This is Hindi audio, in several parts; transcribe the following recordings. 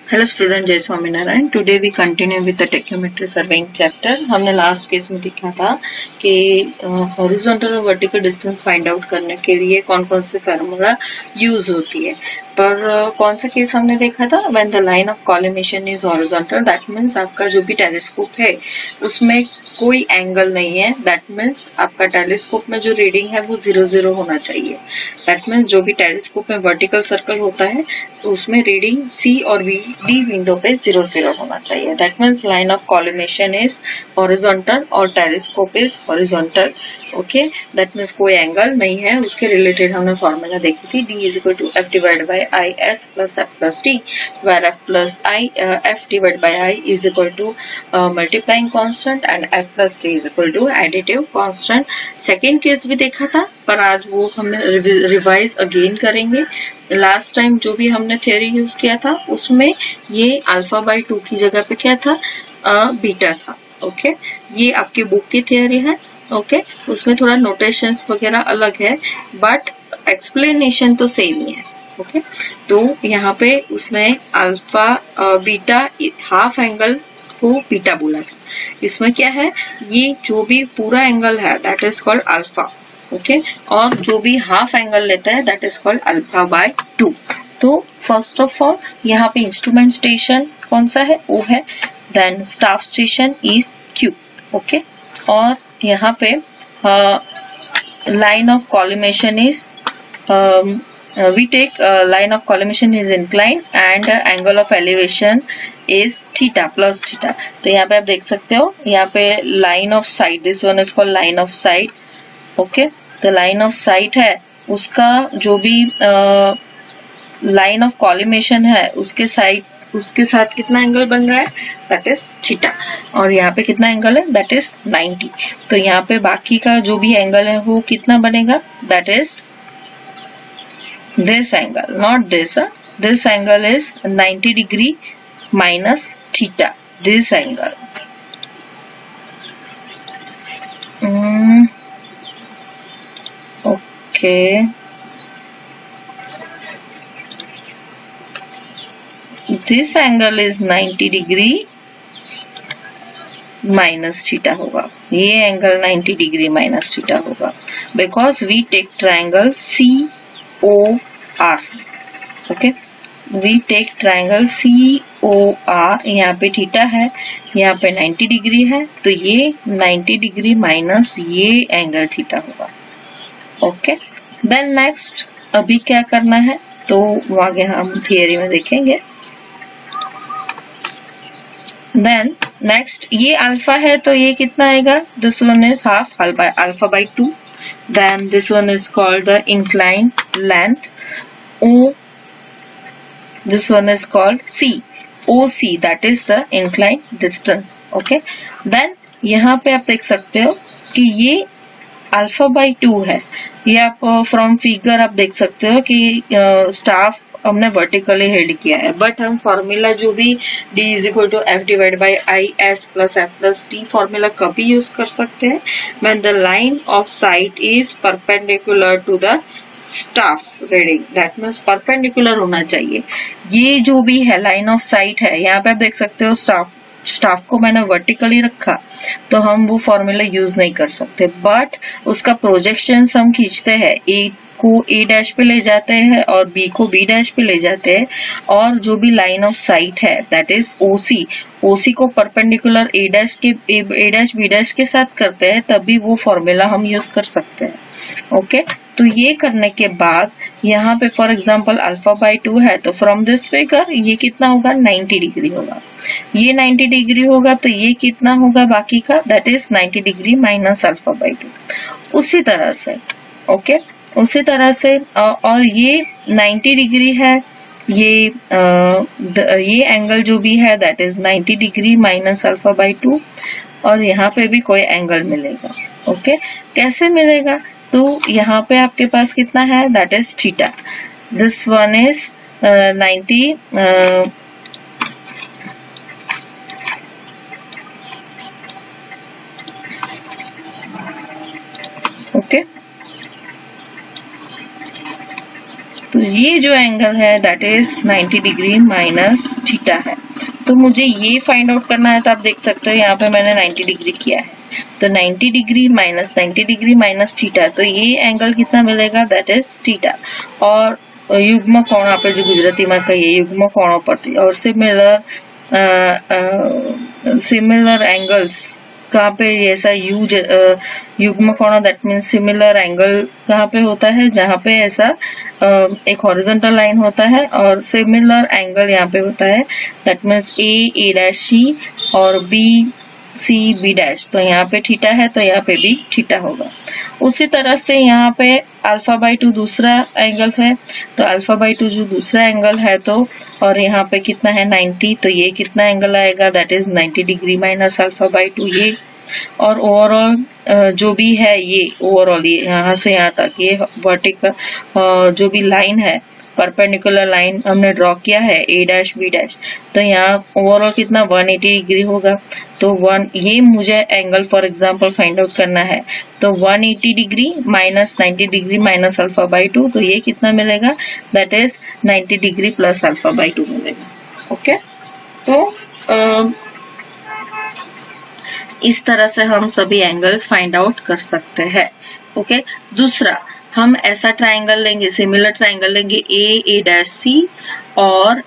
हेलो स्टूडेंट, जय Swaminarayan. Today we continue with the tacheometry surveying chapter. हमने लास्ट केस में देखा था कि हॉरिजॉन्टल और वर्टिकल डिस्टेंस फाइंड आउट करने के लिए कौन कौन से फार्मूला यूज होती है। पर कौन सा केस हमने देखा था? When the line of collimation is horizontal, that means आपका जो भी टेलीस्कोप है उसमें कोई एंगल नहीं है। दैट मीन्स आपका टेलीस्कोप में जो रीडिंग है वो 0 होना चाहिए। दैट मीन्स जो भी टेलीस्कोप में वर्टिकल सर्कल होता है तो उसमें रीडिंग सी और डी विंडो पे 0 होना चाहिए। That means line of collimation is horizontal और telescope is horizontal. Okay, that means कोई एंगल नहीं है। उसके रिलेटेड हमने फॉर्मूला देखी थी, D is equal to F divide by I S plus F plus T, where F divide by I is equal to multiplying constant and F plus T is equal to additive constant. Second case भी देखा था, पर आज वो हमने रिवाइज अगेन करेंगे। लास्ट टाइम जो भी हमने थ्योरी यूज किया था उसमें ये अल्फा बाई 2 की जगह पे क्या था? बीटा था। ओके, ये आपकी बुक की थ्योरी है। ओके, उसमें थोड़ा नोटेशंस वगैरह अलग है बट एक्सप्लेनेशन तो सेम ही है। ओके, तो यहाँ पे उसने अल्फा बीटा हाफ एंगल को बीटा बोला था। इसमें क्या है, ये जो भी पूरा एंगल है that is called alpha. Okay, और जो भी हाफ एंगल लेता है that is called alpha by 2। तो फर्स्ट ऑफ ऑल यहाँ पे इंस्ट्रूमेंट स्टेशन कौन सा है? O है। Then staff station is Q। Okay, और यहाँ पे line of collimation is we take line of collimation is inclined and angle of elevation is theta plus theta। तो यहाँ पे आप देख सकते हो, यहाँ पे line of sight, this one is called line of sight। Okay, तो लाइन ऑफ साइट है उसका जो भी लाइन ऑफ कॉलिमेशन है उसके साथ कितना एंगल बन रहा है? That is theta. और यहाँ पे कितना एंगल है? That is 90। तो यहाँ पे बाकी का जो भी एंगल है वो कितना बनेगा? That is this angle, not this. This angle is 90 degree minus theta, this angle. Okay, this angle is 90 degree minus theta होगा। ये एंगल 90 डिग्री माइनस थीटा होगा because we take triangle COR। Okay, we take triangle COR। यहाँ पे थीटा है, यहाँ पे 90 डिग्री है, तो ये 90 डिग्री माइनस ये एंगल थीटा होगा। ओके, देन नेक्स्ट अभी क्या करना है तो आगे हम थियरी में देखेंगे। देन नेक्स्ट ये अल्फा है तो ये कितना आएगा? This one is half alpha by 2। Then this one is called the inclined length O। This one is called C, OC, that is the inclined distance. Okay, then यहाँ पे आप देख सकते हो कि ये अल्फा बाई 2 है। ये आप फ्रॉम फिगर आप देख सकते हो कि स्टाफ हमने वर्टिकली हेल्ड किया है, बट हम फॉर्मूला जो भी D is equal to F divide by I S plus F plus T formula कभी यूज कर सकते हैं when the line of sight is perpendicular to the staff reading. That means perpendicular होना चाहिए। ये जो भी है लाइन ऑफ साइट है, यहाँ पे आप देख सकते हो स्टाफ को मैंने वर्टिकली रखा तो हम वो फॉर्मूला यूज नहीं कर सकते, बट उसका प्रोजेक्शन हम खींचते हैं। ए को A डैश पे ले जाते हैं और B को B डैश पे ले जाते हैं, और जो भी लाइन ऑफ साइट है दैट इज OC को perpendicular A dash B dash के साथ करते हैं, तभी वो फॉर्मूला हम यूज कर सकते हैं। ओके, तो ये करने के बाद यहाँ पे फॉर एग्जाम्पल अल्फा बाई 2 है तो फ्रॉम दिस फिगर ये कितना होगा? 90 डिग्री होगा। ये 90 डिग्री होगा तो ये कितना होगा बाकी का? That is 90 degree minus alpha by 2। उसी तरह से ओके, उसी तरह से और ये 90 डिग्री है, ये एंगल जो भी है that is 90 degree minus alpha by 2, और यहाँ पे भी कोई एंगल मिलेगा। ओके, कैसे मिलेगा? तो यहाँ पे आपके पास कितना है? That is theta. This one is 90 okay, तो ये जो एंगल है that is 90 degree minus theta है। तो मुझे ये फाइंड आउट करना है, तो आप देख सकते हो यहाँ पे मैंने 90 डिग्री किया है, तो 90 degree minus 90 degree minus theta, तो ये एंगल कितना मिलेगा दैट इज थीटा। और युग्म कोण આપણે जो गुजराती में कहिए युग्म कोणों पर और सिमिलर एंगल्स कहाँ पे ऐसा युग्म कोण दैट मीन्स सिमिलर एंगल कहाँ पे होता है, जहाँ पे ऐसा एक हॉरिजॉन्टल लाइन होता है और सिमिलर एंगल यहाँ पे होता है that means A dash C और बी सी बी डैश, तो यहाँ पे थीटा है तो यहाँ पे भी थीटा होगा। उसी तरह से यहाँ पे अल्फा बाई 2 दूसरा एंगल है, तो अल्फा बाई 2 जो दूसरा एंगल है तो और यहाँ पे कितना है 90, तो ये कितना एंगल आएगा that is 90 degree minus alpha by 2 ये। और ओवरऑल जो भी है ये ओवरऑल ये यहाँ से यहाँ तक ये वर्टिकल जो भी लाइन है परपेंडिकुलर लाइन हमने ड्रॉ किया है ए डैश बी डैश, तो यहाँ ओवरऑल कितना 180 डिग्री होगा। तो ये मुझे angle for example find out करना है, तो 180 degree minus 90 degree minus alpha by 2, तो ये कितना मिलेगा that is 90 degree plus alpha by 2 मिलेगा। ओके, तो इस तरह से हम सभी एंगल्स फाइंड आउट कर सकते हैं। ओके, दूसरा हम ऐसा ट्राइंगल लेंगे, सिमिलर ट्राइंगल लेंगे ए डैश सी और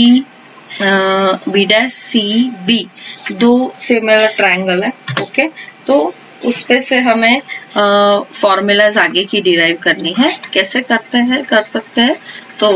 बी डैश सी बी, दो सिमिलर ट्राइंगल है। ओके, तो उस पे से हमें फॉर्मूलाज आगे की डिराइव करनी है, कैसे कर सकते हैं। तो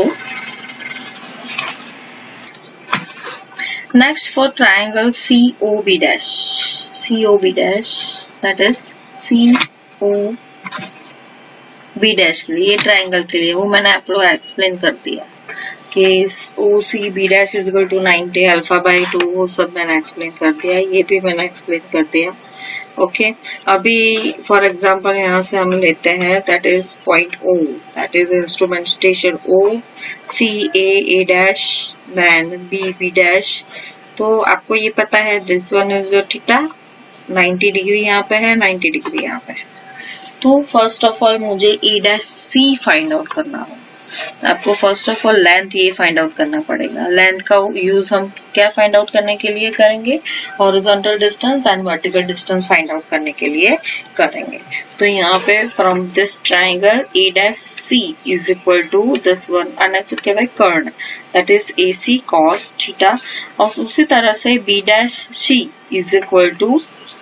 next for triangle COB dash that is COB dash के लिए, ये ट्राइंगल के लिए वो मैंने आप लोग एक्सप्लेन कर दिया कि OCB dash is equal to 90 alpha by 2, वो सब मैंने एक्सप्लेन कर दिया, ये भी मैंने एक्सप्लेन कर दिया। ओके, अभी फॉर एग्जांपल यहाँ से हम लेते हैं that is point O, that is instrument station O, A dash then B dash. तो आपको ये पता है this one is theta, 90 degree यहाँ पे है, 90 डिग्री यहाँ पे है। तो फर्स्ट ऑफ ऑल मुझे A dash C find out करना हो, आपको फर्स्ट ऑफ ऑल लेंथ ये फाइंड आउट करना पड़ेगा। लेंथ का यूज हम क्या फाइंड आउट करने के लिए करेंगे, horizontal distance and vertical distance find out करने के लिए करेंगे। तो यहाँ पे from this triangle A dash C is equal to this one अनएक्सिस के भाई कर्ण that is AC cos theta, और उसी तरह से B dash C is equal to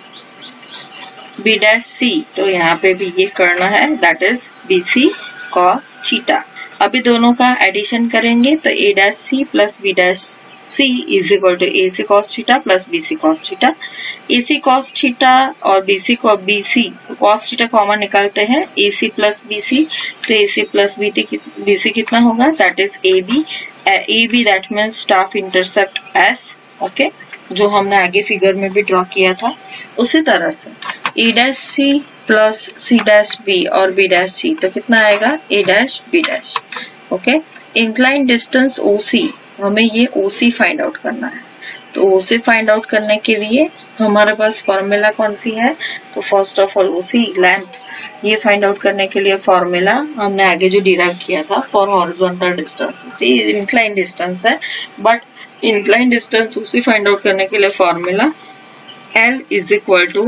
B dash C, तो यहाँ पे भी ये कर्ण है that is BC cos theta. अभी दोनों का एडिशन करेंगे तो ए dash C plus B dash C is equal to AC cos theta plus BC cos theta. AC cos theta और BC cos थीटा कॉमन निकालते हैं, AC प्लस BC, तो AC प्लस BC कितना होगा that is AB that means staff intercept S। Okay, जो हमने आगे फिगर में भी ड्रॉ किया था। उसी तरह से A dash C plus C dash B और बी डैश सी, तो कितना आएगा A dash B dash. Okay, incline distance OC, हमें ये OC फाइंड आउट करना है। तो OC फाइंड आउट करने के लिए हमारे पास फॉर्मूला कौन सी है, तो first of all OC length, ये फाइंड आउट करने के लिए फॉर्मूला हमने आगे जो डिराइव किया था for horizontal distance, incline distance है, बट इंक्लाइन डिस्टेंस उसी फाइंड आउट करने के लिए formula L is equal to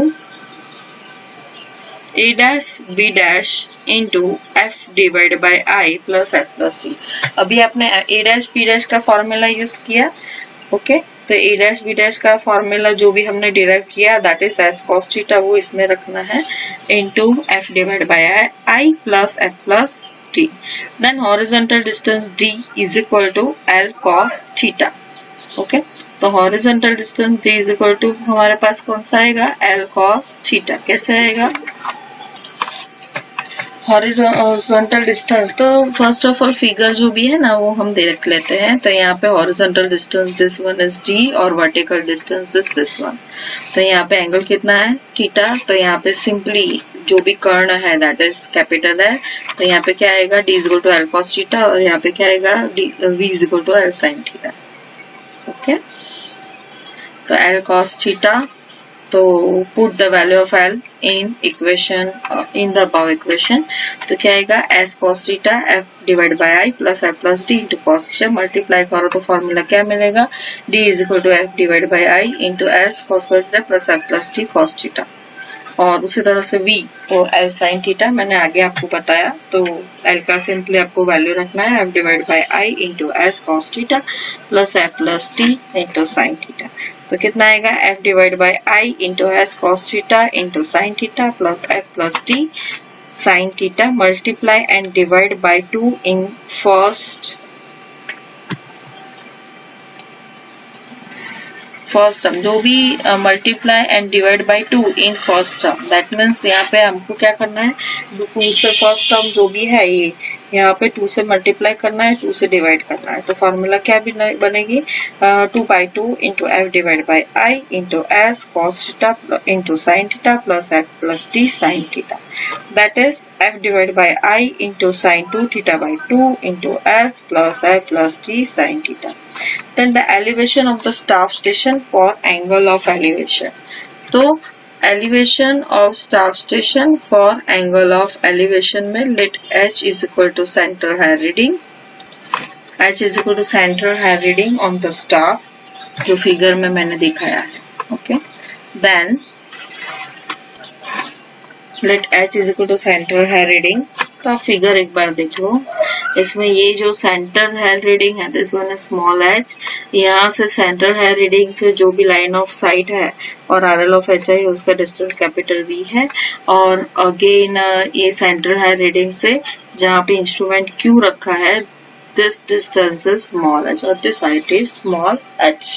A dash B dash into F divide by I plus F plus T। अभी आपने A डैश B डैश का फॉर्मूला यूज किया। ओके, तो A डैश B डैश का फॉर्मूला जो भी हमने डिराइव किया that is S cos theta, वो इसमें रखना है into F divide by I plus F plus T। Then horizontal distance D is equal to L cos theta. Okay, तो horizontal distance D is equal to हमारे पास कौन सा आएगा L cos थीटा। कैसे आएगा हॉरिजॉन्टल डिस्टेंस, तो फर्स्ट ऑफ ऑल फिगर जो भी है ना वो हम देख लेते हैं। तो यहाँ पे horizontal distance this one is D और vertical distance is this one. तो यहाँ पे एंगल कितना है थीटा, तो यहाँ पे सिंपली जो भी कर्ण है दैट इज कैपिटल है, तो यहाँ पे क्या आएगा D is equal to L cos theta और यहाँ पे क्या आएगा V is equal to L sin theta. Okay, तो L cos थीटा, तो put the value of L in equation in the above equation. तो क्या आएगा S cos theta F divide by I plus F plus D into cos theta, multiply करो तो फॉर्मूला क्या मिलेगा, D is equal to F divide by I into S cos theta plus F plus D cos theta. और उसी तरह से v तो एल साइन थीटा मैंने आगे आपको बताया, तो एल का सिंपली आपको वैल्यू रखना है F divide by I into S cos theta plus F plus T into sine theta. तो कितना आएगा F divide by I into S cos theta into sine theta plus F plus T sine theta, multiply and divide by 2 in first term, जो भी multiply and divide by 2 in first term, that means यहाँ पे हमको क्या करना है, 2 से फर्स्ट टर्म जो भी है ये यहाँ पे 2 से मल्टीप्लाई करना है, 2 से डिवाइड करना है। तो फॉर्मूला क्या बनेगी 2/2 into F divide by I into S cos theta into sine theta plus F plus T sine theta, that is F divide by I into sine 2 theta by 2 into S plus F plus T sine theta. Then the elevation of the staff station for angle of elevation. तो elevation of staff station for angle of elevation में let h is equal to center hair reading, h is equal to center hair reading on the staff, जो फिगर में मैंने दिखाया है। Okay, then let h is equal to center hair reading। तो आप फिगर एक बार देख लो, इसमें ये जो सेंटर हेयर रीडिंग है दिस वन स्मॉल एच, यहाँ से सेंटर हेयर रीडिंग से जो भी लाइन ऑफ साइट है और R L of H I उसका डिस्टेंस कैपिटल वी है, और अगेन ये सेंटर हेयर रीडिंग से जहाँ पे इंस्ट्रूमेंट क्यू रखा है this distance is small H और this height is small H.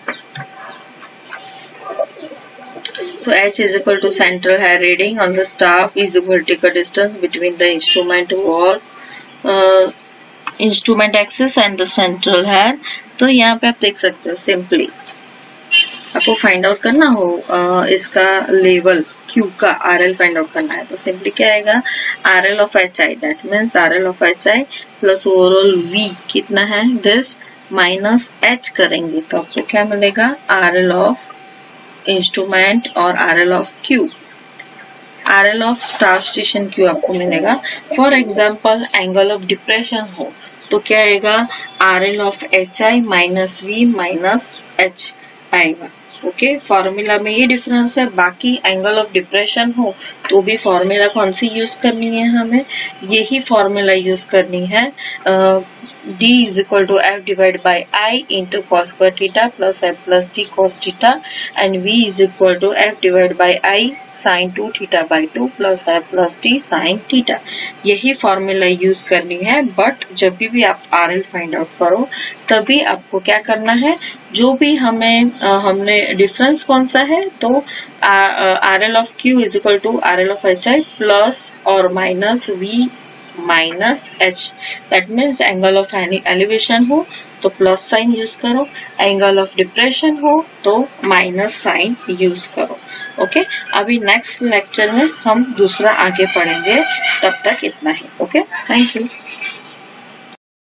So h is equal to central hair reading on the staff is the vertical distance between the instrument was instrument axis and the central hair। तो यहाँ पे आप देख सकते हो सिंपली आपको फाइंड आउट करना हो इसका लेवल Q का RL फाइंड आउट करना है, तो सिंपली क्या आएगा RL of HI, that means RL of HI plus overall V कितना है दिस माइनस H करेंगे तो आपको क्या मिलेगा RL ऑफ इंस्ट्रूमेंट और RL of Q, RL of staff station Q आपको मिलेगा। For example angle of depression हो तो क्या आएगा RL of HI minus V minus H आएगा। ओके, फॉर्मूला में ये डिफरेंस है, बाकी एंगल ऑफ डिप्रेशन हो तो भी फॉर्मूला कौन सी यूज करनी है, हमें यही फॉर्मूला यूज करनी है D is equal to F divided by I into cos square theta plus F plus T cos theta and V is equal to F divided by I sin 2 theta by 2 plus F plus T sin theta। यही फॉर्मूला यूज करनी है, बट जब भी आप RL फाइंड आउट करो तभी आपको क्या करना है, जो भी हमने डिफरेंस कौन सा है तो RL of Q is equal to RL of HI plus और minus V minus H, that means angle of elevation हो तो प्लस साइन यूज करो, एंगल ऑफ डिप्रेशन हो तो माइनस साइन यूज करो। ओके, अभी नेक्स्ट लेक्चर में हम दूसरा आगे पढ़ेंगे, तब तक इतना ही। Okay, thank you.